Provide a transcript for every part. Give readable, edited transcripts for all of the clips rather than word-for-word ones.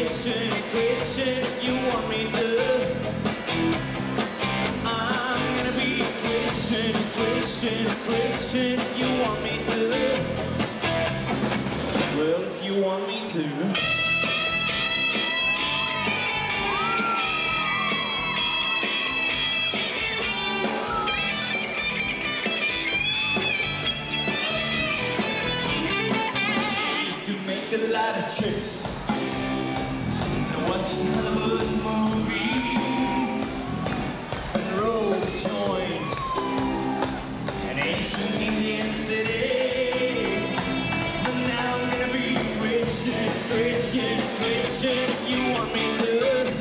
Christian, Christian, if you want me to. I'm gonna be Christian, Christian, Christian, if you want me to. Well, if you want me to. A lot of tricks and watching Hollywood movies and roll joints and ancient Indian city. But now I'm gonna be Christian, Christian, Christian, if you want me to.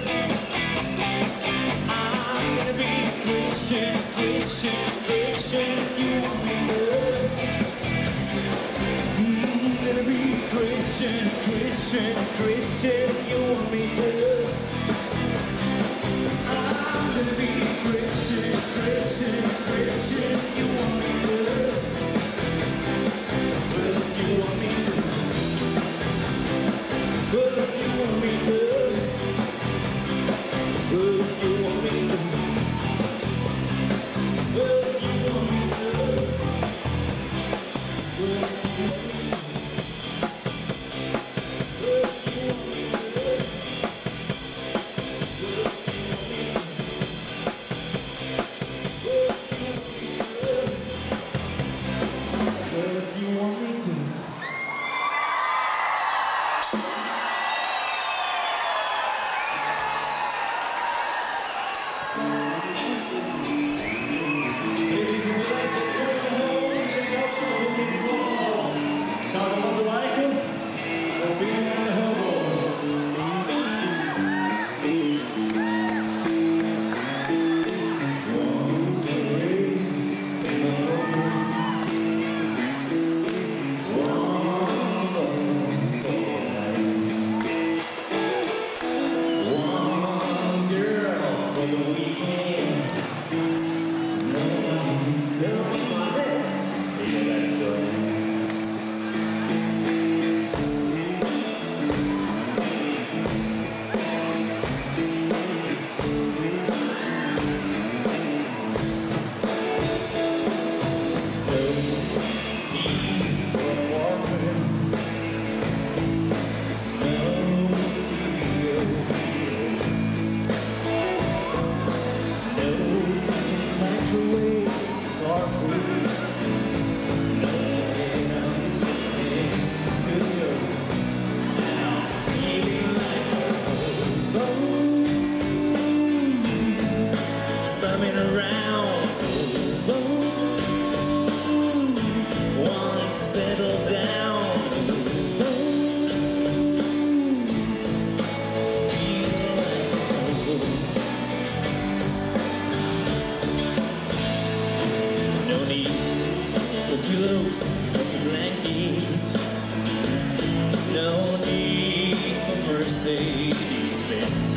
I'm gonna be Christian, Christian, Christian, if you want me to. Christian, Christian, Christian, you want me to. I'm gonna be Christian, Christian, Christian, you want me to. Well, if you want me to. Well, if you want me to. Well, if you want me to. Well, if you want me to. Well, if you want me to. No need for Mercedes-Benz.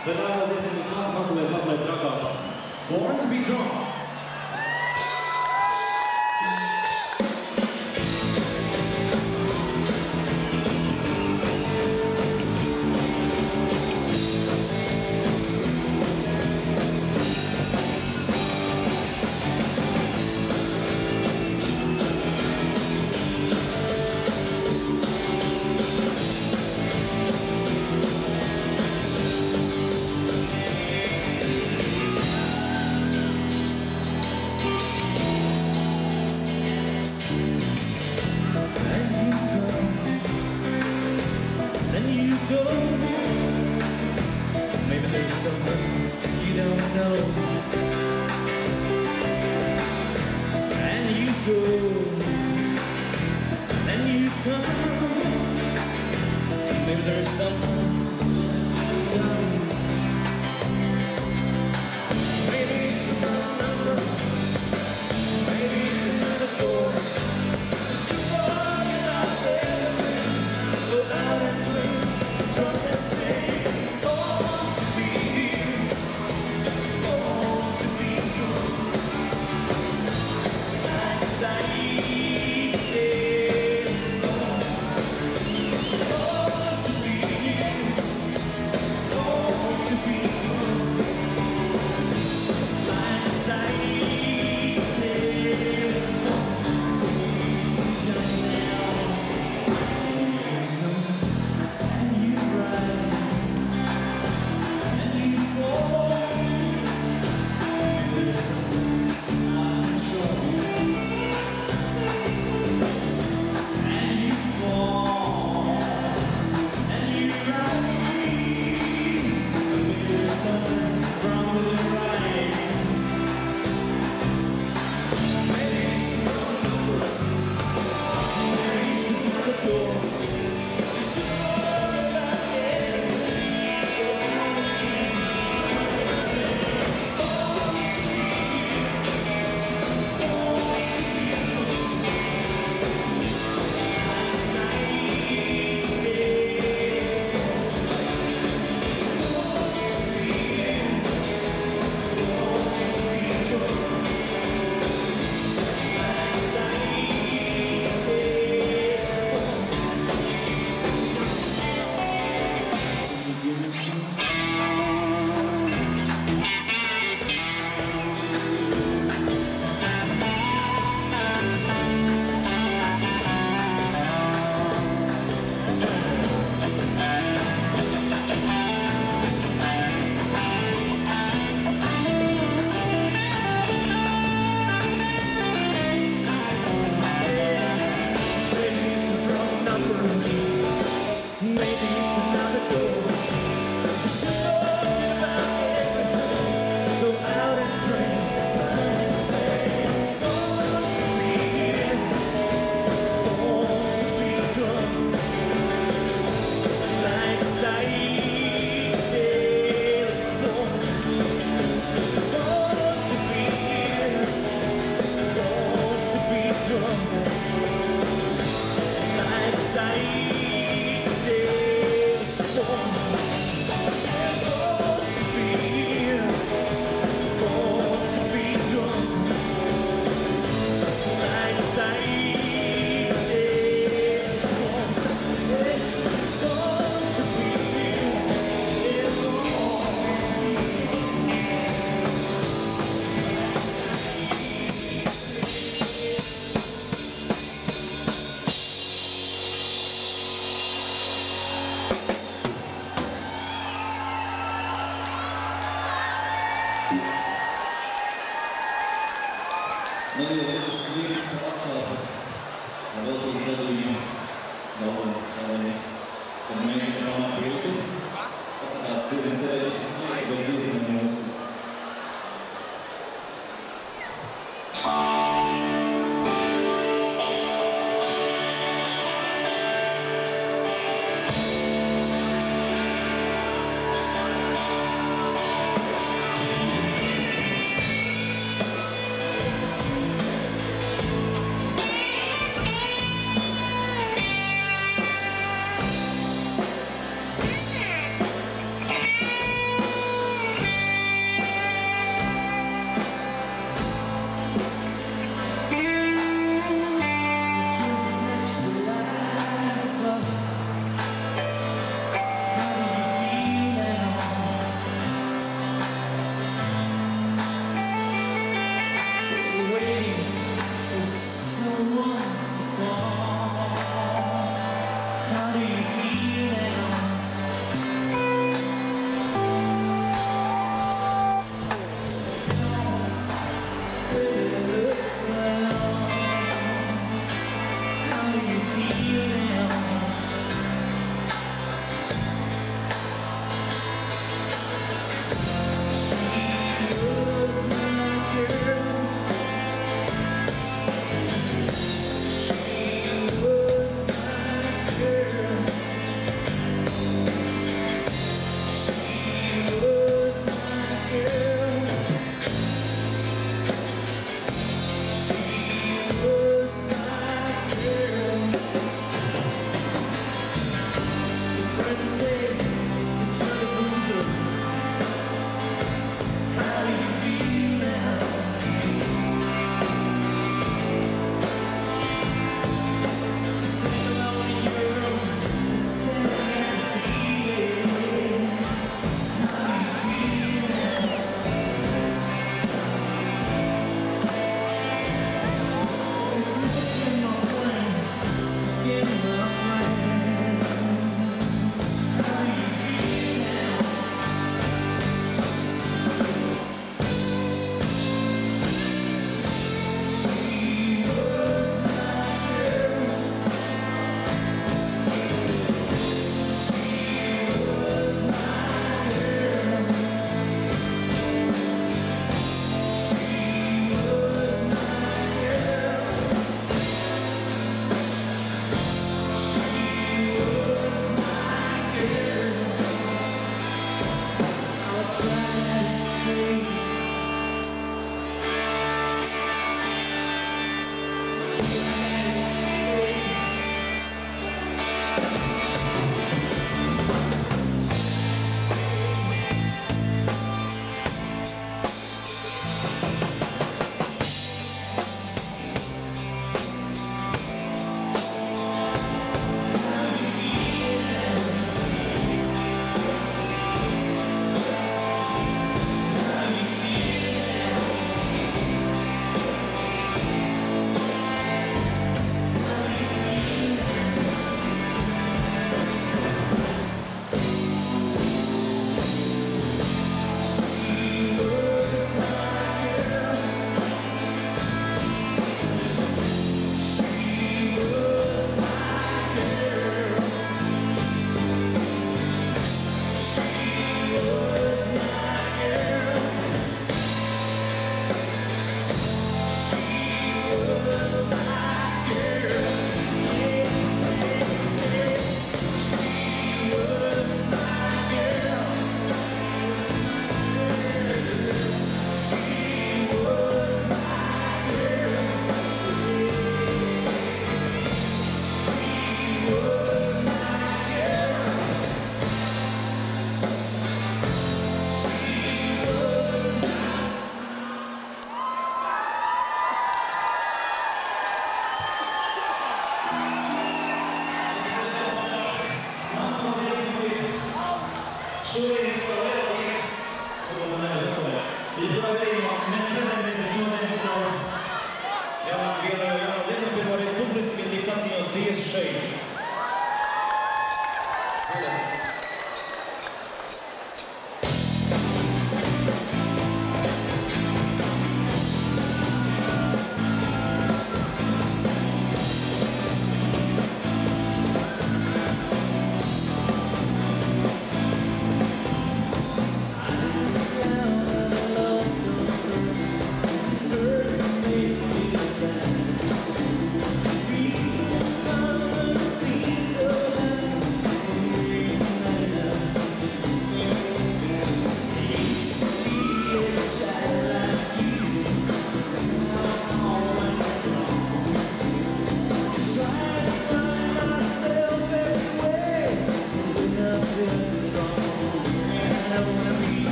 Предлагам да се мазле трака. Born to be drunk. Maybe there's something maybe it's another number, maybe it's another door. Someone is out there, go out and drink, trust and say, born to be here, born to be good. Like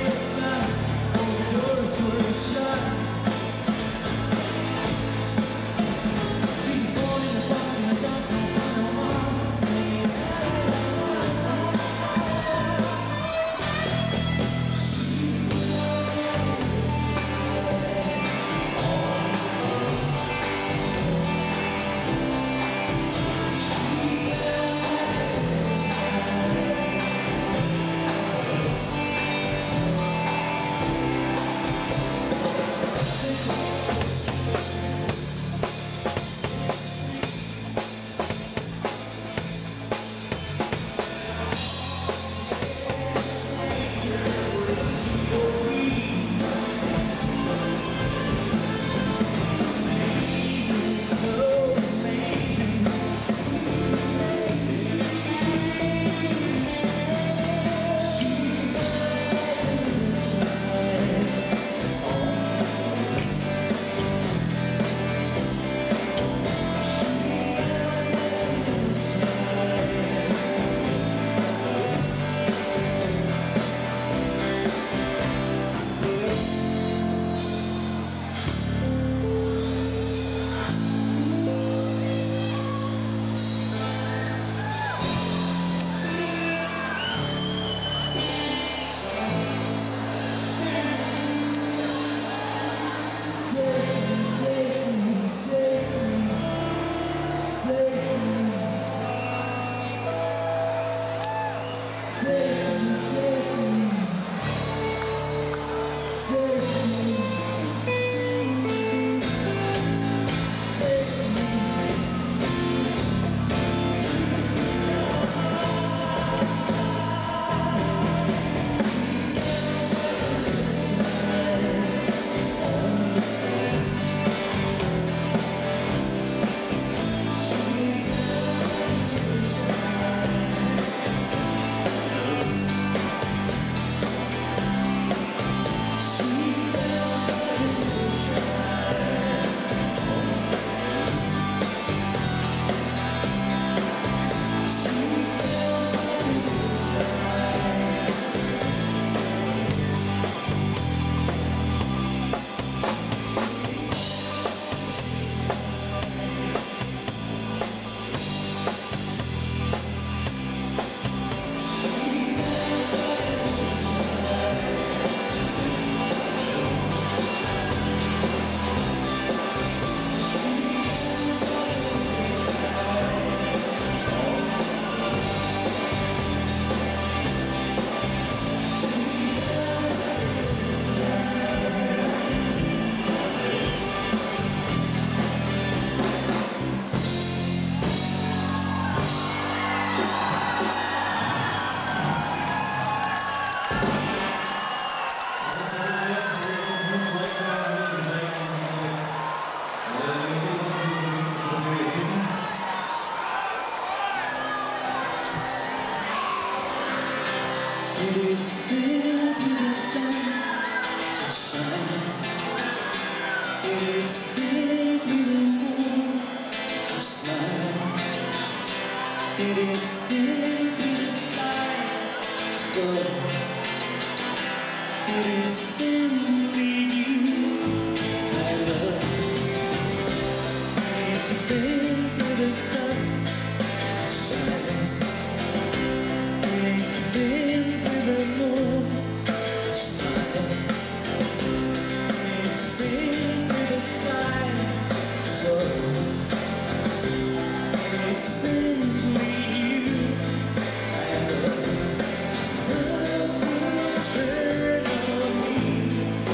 It is still to the sun that shines. It is still to the moon that smiles. It is still to the sky above. It is simply you I love. It is still to the sun that shines. It is still the moon smiles. It's sing through the sky above. It's simply you I love. Love will turn on me.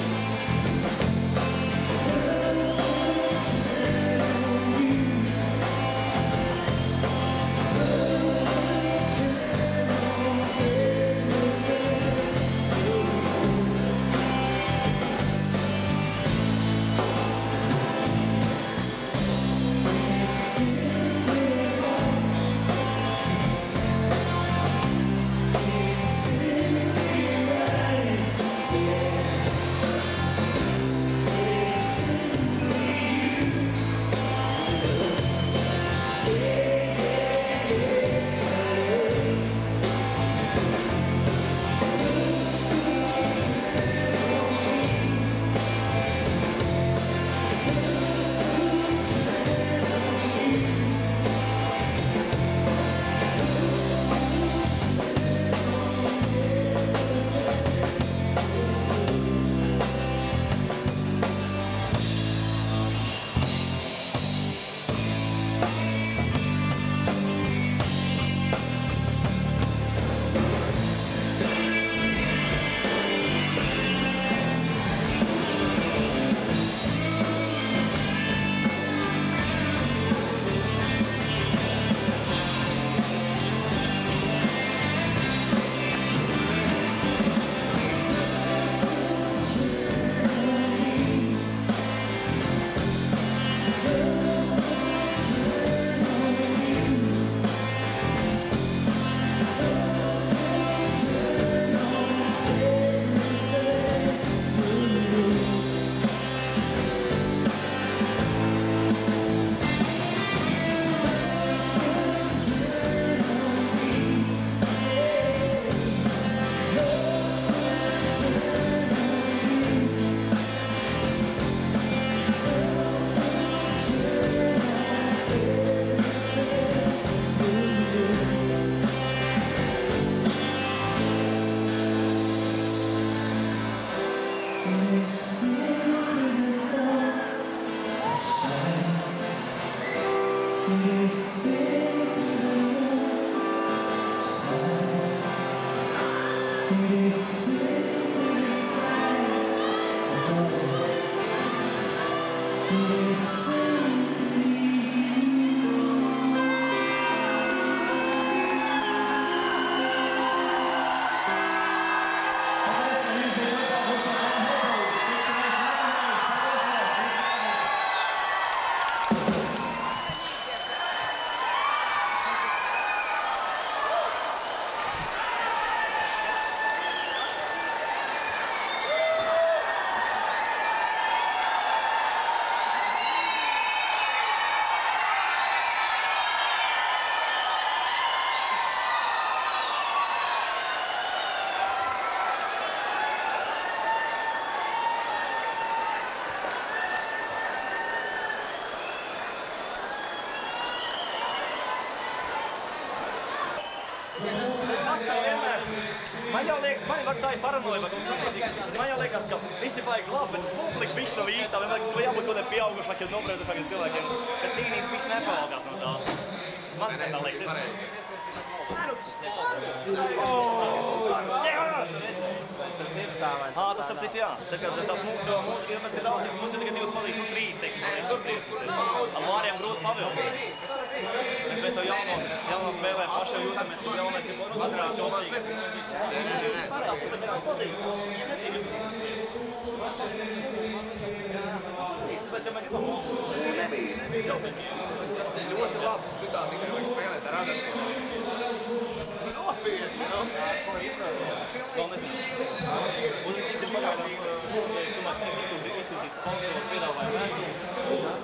liekas, man tā ir paranoja, vai kaut kas tamlīdzīgs. Man jau liekas, ka visi vajag labi, bet publika bišķi nav īstā. Man liekas, ka jābūt kaut kādiem pieaugušākiem, nobriedušākiem cilvēkiem. Bet tīnīts bišķi nepalaukās no tā. Man tā liekas. Tas ir tā, vai Tas ap citu, jā. Tā kā tās mūzika, ja mēs te daudz, mums ir tikai 2 palīgi, 3, teiksim, tur 3. Ar vāriem grūti pavilkt. Mēs to jauno spēlē paši jau jūtamies, ka jaunais ir patrāt čosīgi. Tāpēc, ja mēs gribam mūziku. Nebija. Tas ir ļoti labi. Šitā tikai vajag spēlēt ar adaptu. Nopietni, no? Vēl nezinu. Uzrakstīs ir pagaidām. Es domāju, ka tiks izsūtīt sponsoru piedāvājumu vēstules.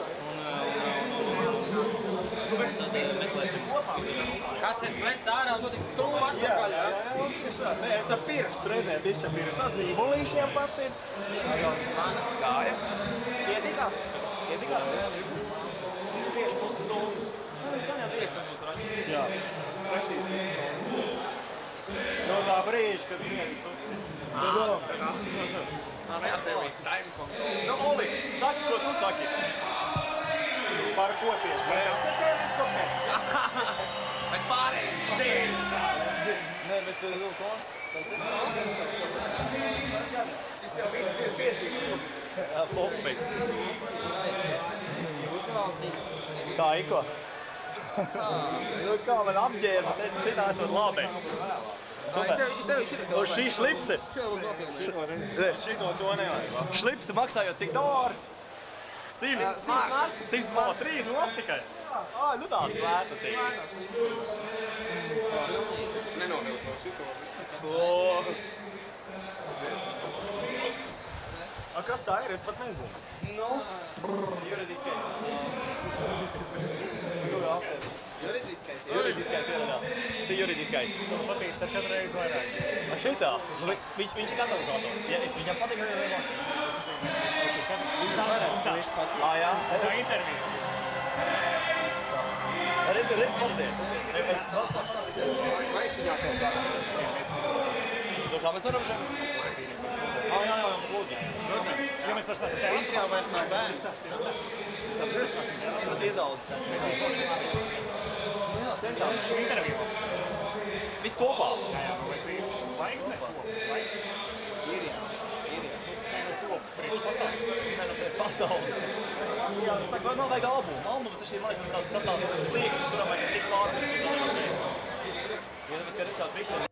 Tad meklēsim kopā. Kas ir slēgts ārā, tu tik stūmu atpakaļ, jā? Nē, es ar pirkstu reizē bišķi pirkstu. Tas zīmolīšiem patīk. Kāja. Ietikās? Ietikās? Tieši pusstundu. Gan jau prieks, kas būs raķi. Jā, precīzi. No tā brīža, kad viens Ar tevi time control. Nu, Oli, saki, ko tu saki? par ko tieši? Mēs ar tevi visu ok. Bet pārējais. Nē, bet, nu, kons, tas ir? Šis jau viss ir piedzīvums. Popis. Kā, Iko? Nu, kā man apģērba, teica, ka šitā esot labi. Uz šī šlipsi. Šito to nevajag. Šlipsi maksājot cik $? 100 tikai. Nu tāds vērta cik. Viņš nenovilk no šito. Kas tā ir? Es pat nezinu. Nu, juridiskais. Juridiskais ieradās. Tas ir juridiskais. Man patīc ar katru reizi vairāk. Šitā? Viņš ir katalizators. Ja es viņam patīk, vai vēl? Jā? Tā intervija. Redz pasties. Maisiņā kaut kā. Nu, kā mēs varam šeit? Jā, lūdzu. Ja mēs vairs tas tevis jau vairs nav bērns. Tad iedaudzis esmu. Jā, centām. Interviju. Viss kopā. Jā, nu vai cīm. Laiks ne? Laiks. Ir. Priekš pasaules. Pasaules. Jā, tas tā kā nav vajag albumu. Albums ir šī maisa, tas tāds slieksnis, kuram vajag tik pārāk. Ja tāpēc, ka es kā Kristians